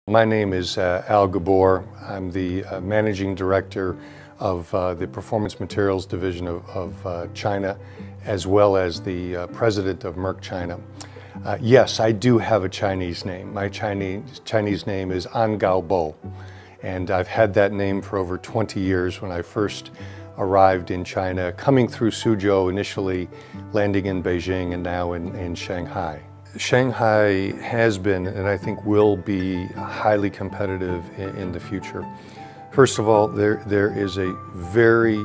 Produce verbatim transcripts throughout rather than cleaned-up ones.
My name is uh, Al Gabor. I'm the uh, Managing Director of uh, the Performance Materials Division of, of uh, China, as well as the uh, President of Merck China. Uh, yes, I do have a Chinese name. My Chinese, Chinese name is An Gaobo, and I've had that name for over twenty years when I first arrived in China, coming through Suzhou initially, landing in Beijing, and now in, in Shanghai. Shanghai has been, and I think will be, highly competitive in, in the future. First of all, there, there is a very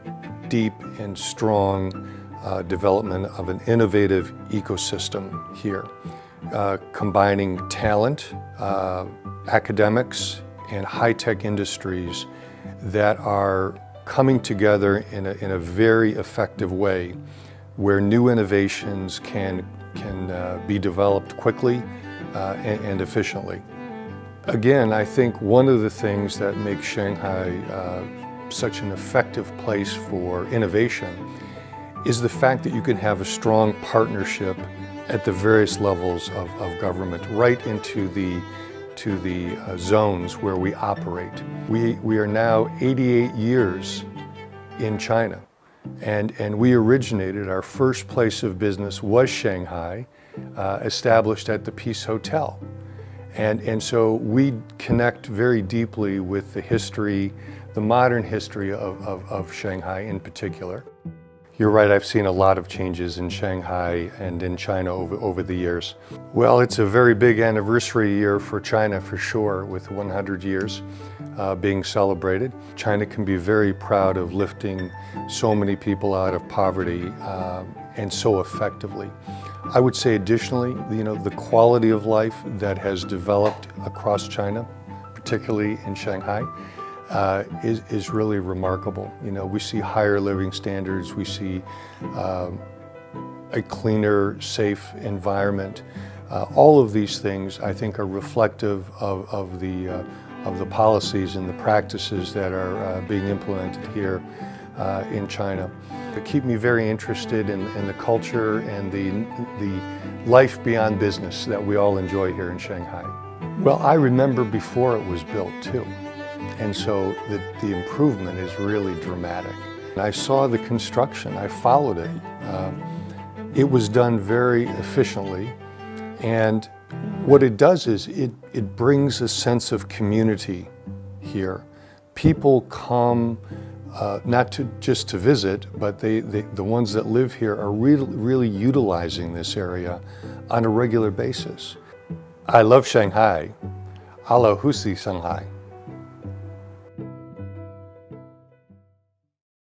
deep and strong uh, development of an innovative ecosystem here, uh, combining talent, uh, academics, and high-tech industries that are coming together in a, in a very effective way, where new innovations can can uh, be developed quickly uh, and, and efficiently. Again, I think one of the things that makes Shanghai uh, such an effective place for innovation is the fact that you can have a strong partnership at the various levels of, of government, right into the to the uh, zones where we operate. We, we are now eighty-eight years in China. And, and we originated, our first place of business was Shanghai, uh, established at the Peace Hotel. And, and so we connect very deeply with the history, the modern history of, of, of Shanghai in particular. You're right, I've seen a lot of changes in Shanghai and in China over, over the years. Well, it's a very big anniversary year for China for sure, with one hundred years uh, being celebrated. China can be very proud of lifting so many people out of poverty uh, and so effectively. I would say additionally, you know, the quality of life that has developed across China, particularly in Shanghai, Uh, is, is really remarkable. You know, we see higher living standards, we see uh, a cleaner, safe environment. Uh, all of these things, I think, are reflective of, of, the, uh, of the policies and the practices that are uh, being implemented here uh, in China. They keep me very interested in, in the culture and the, the life beyond business that we all enjoy here in Shanghai. Well, I remember before it was built, too. And so the, the improvement is really dramatic. I saw the construction, I followed it. Uh, it was done very efficiently, and what it does is it, it brings a sense of community here. People come uh, not to, just to visit, but they, they, the ones that live here are really, really utilizing this area on a regular basis. I love Shanghai. Alo Husi Shanghai.